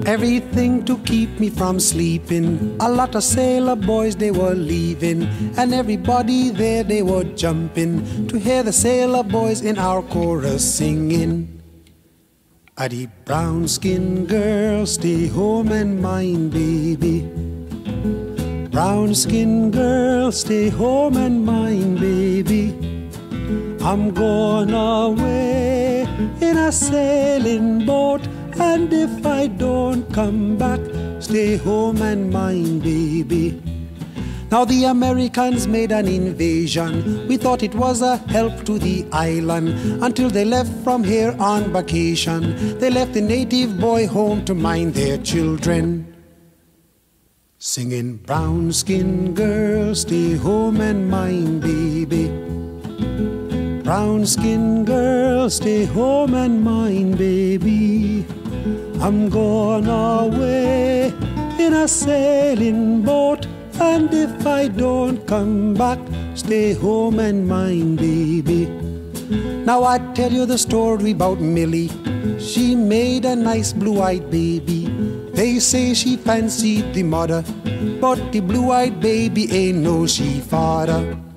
Everything to keep me from sleeping. A lot of sailor boys, they were leaving, and everybody there, they were jumping to hear the sailor boys in our chorus singing. A the brown-skinned girl, stay home and mind baby. Brown-skinned girl, stay home and mind baby. I'm going away in a sailing boat, and if I don't come back, stay home and mind baby. Now the Americans made an invasion. We thought it was a help to the island, until they left from here on vacation. They left the native boy home to mind their children, singing, brown-skinned girl, stay home and mind baby. Brown-skinned girl, stay home and mind baby. I'm going away in a sailing boat, and if I don't come back, stay home and mind baby. Now I tell you the story about Millie. She made a nice blue-eyed baby. They say she fancied the mother, but the blue-eyed baby ain't no she father.